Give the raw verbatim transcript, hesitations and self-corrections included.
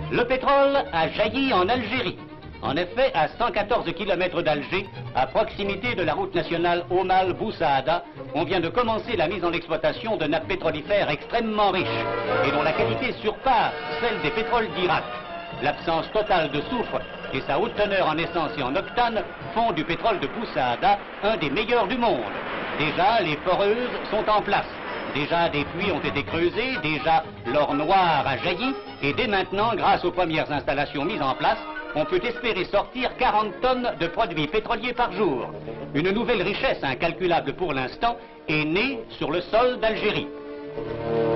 Le pétrole a jailli en Algérie. En effet, à cent quatorze kilomètres d'Alger, à proximité de la route nationale Omal-Boussaada, on vient de commencer la mise en exploitation de nappes pétrolifères extrêmement riches et dont la qualité surpasse celle des pétroles d'Irak. L'absence totale de soufre et sa haute teneur en essence et en octane font du pétrole de Boussaada un des meilleurs du monde. Déjà, les foreuses sont en place. Déjà, des puits ont été creusés, déjà, l'or noir a jailli, et dès maintenant, grâce aux premières installations mises en place, on peut espérer sortir quarante tonnes de produits pétroliers par jour. Une nouvelle richesse incalculable pour l'instant est née sur le sol d'Algérie.